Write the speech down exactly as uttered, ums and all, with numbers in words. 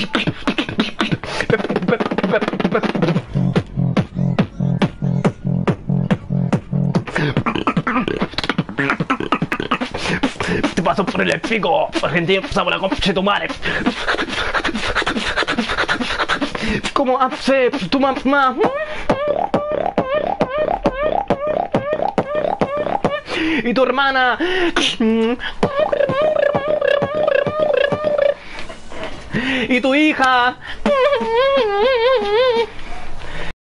Te paso por el pico, Argentina, pasamos la concha tu madre. ¿Cómo hace tu mamá? Y tu hermana. Y tu hija.